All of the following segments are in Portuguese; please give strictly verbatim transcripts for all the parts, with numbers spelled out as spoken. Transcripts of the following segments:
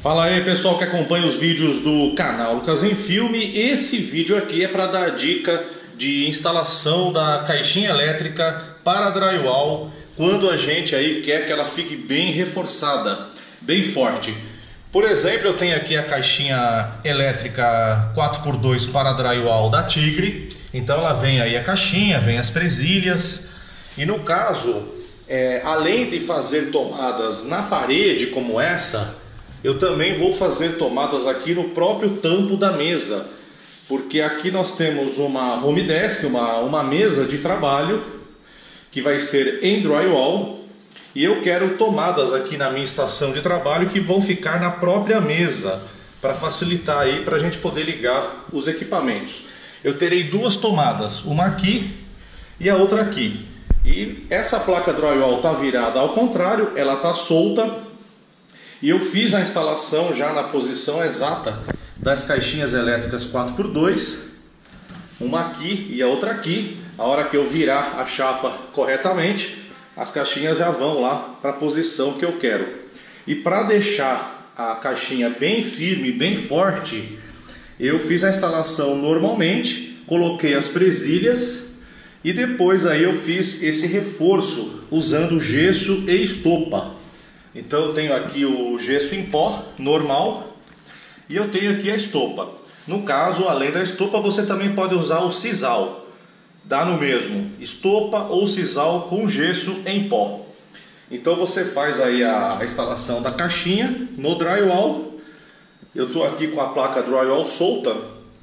Fala aí pessoal que acompanha os vídeos do canal Lucas em Filme. Esse vídeo aqui é para dar dica de instalação da caixinha elétrica para drywall quando a gente aí quer que ela fique bem reforçada, bem forte. Por exemplo, eu tenho aqui a caixinha elétrica quatro por dois para drywall da Tigre. Então ela vem aí a caixinha, vem as presilhas. E no caso, é, além de fazer tomadas na parede como essa, eu também vou fazer tomadas aqui no próprio tampo da mesa. Porque aqui nós temos uma home desk, uma, uma mesa de trabalho que vai ser em drywall. E eu quero tomadas aqui na minha estação de trabalho que vão ficar na própria mesa, para facilitar aí para a gente poder ligar os equipamentos. Eu terei duas tomadas, uma aqui e a outra aqui. E essa placa drywall está virada ao contrário, ela está solta. E eu fiz a instalação já na posição exata das caixinhas elétricas quatro por dois. Uma aqui e a outra aqui. A hora que eu virar a chapa corretamente, as caixinhas já vão lá para a posição que eu quero. E para deixar a caixinha bem firme, bem forte, eu fiz a instalação normalmente, coloquei as presilhas e depois aí eu fiz esse reforço usando gesso e estopa. Então eu tenho aqui o gesso em pó normal e eu tenho aqui a estopa. No caso, além da estopa, você também pode usar o sisal. Dá no mesmo, estopa ou sisal com gesso em pó. Então você faz aí a instalação da caixinha no drywall. Eu estou aqui com a placa drywall solta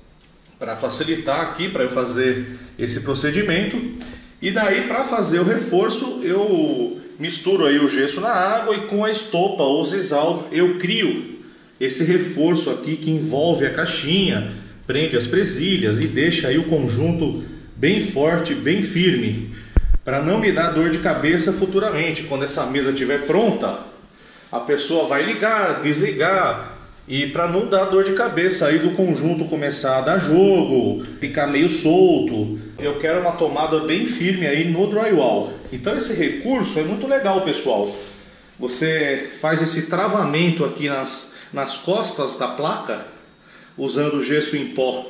para facilitar aqui para eu fazer esse procedimento. E daí, para fazer o reforço, eu misturo aí o gesso na água e com a estopa ou sisal eu crio esse reforço aqui que envolve a caixinha, prende as presilhas e deixa aí o conjunto bem forte, bem firme, para não me dar dor de cabeça futuramente. Quando essa mesa estiver pronta, a pessoa vai ligar, desligar, e para não dar dor de cabeça aí do conjunto começar a dar jogo, ficar meio solto, eu quero uma tomada bem firme aí no drywall. Então esse recurso é muito legal, pessoal. Você faz esse travamento aqui nas, nas costas da placa, usando gesso em pó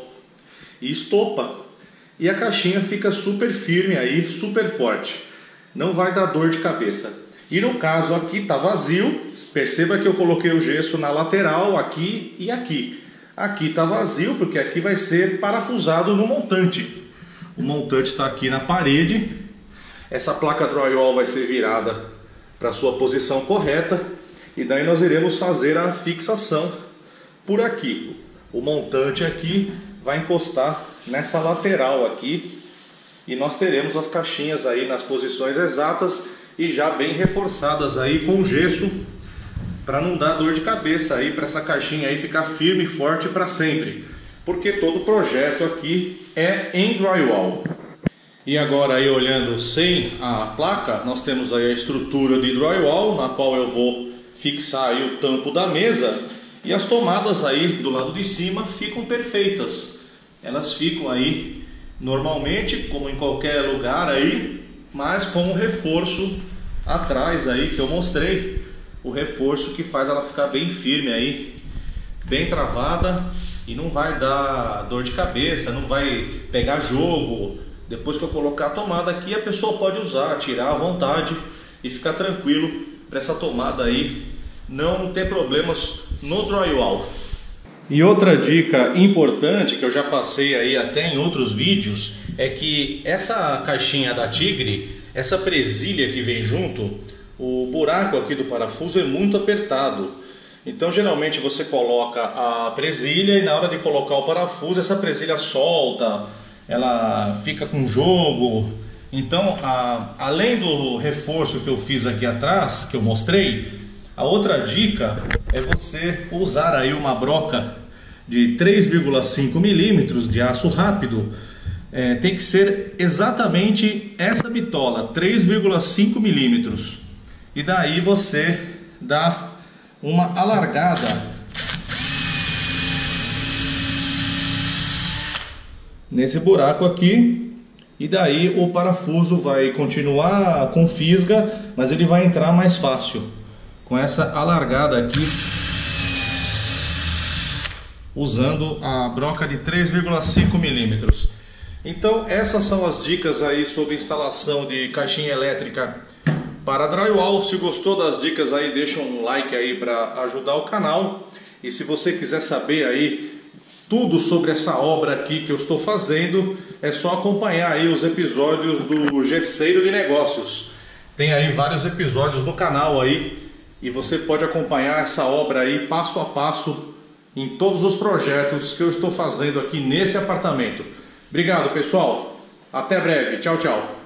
e estopa, e a caixinha fica super firme aí, super forte. Não vai dar dor de cabeça. E no caso aqui está vazio, perceba que eu coloquei o gesso na lateral, aqui e aqui. Aqui está vazio porque aqui vai ser parafusado no montante. O montante está aqui na parede. Essa placa drywall vai ser virada para a sua posição correta. E daí nós iremos fazer a fixação por aqui. O montante aqui vai encostar nessa lateral aqui. E nós teremos as caixinhas aí nas posições exatas e já bem reforçadas aí com gesso, para não dar dor de cabeça aí, para essa caixinha aí ficar firme e forte para sempre, porque todo projeto aqui é em drywall. E agora aí, olhando sem a placa, nós temos aí a estrutura de drywall, na qual eu vou fixar aí o tampo da mesa, e as tomadas aí do lado de cima ficam perfeitas. Elas ficam aí normalmente, como em qualquer lugar aí, mas com o reforço atrás aí que eu mostrei, o reforço que faz ela ficar bem firme aí, bem travada, e não vai dar dor de cabeça, não vai pegar jogo. Depois que eu colocar a tomada aqui, a pessoa pode usar, tirar à vontade e ficar tranquilo para essa tomada aí não ter problemas no drywall. E outra dica importante que eu já passei aí até em outros vídeos é que essa caixinha da Tigre, essa presilha que vem junto, o buraco aqui do parafuso é muito apertado. Então geralmente você coloca a presilha e na hora de colocar o parafuso essa presilha solta, ela fica com jogo. Então a, além do reforço que eu fiz aqui atrás, que eu mostrei, a outra dica é você usar aí uma broca de três vírgula cinco milímetros de aço rápido. É, tem que ser exatamente essa bitola, três vírgula cinco milímetros. E daí você dá uma alargada nesse buraco aqui. E daí o parafuso vai continuar com fisga, mas ele vai entrar mais fácil com essa alargada aqui usando a broca de três vírgula cinco milímetros. Então essas são as dicas aí sobre instalação de caixinha elétrica para drywall. Se gostou das dicas aí, deixa um like aí para ajudar o canal. E se você quiser saber aí tudo sobre essa obra aqui que eu estou fazendo, é só acompanhar aí os episódios do Gesseiro de Negócios. Tem aí vários episódios no canal aí e você pode acompanhar essa obra aí passo a passo em todos os projetos que eu estou fazendo aqui nesse apartamento. Obrigado, pessoal. Até breve. Tchau, tchau.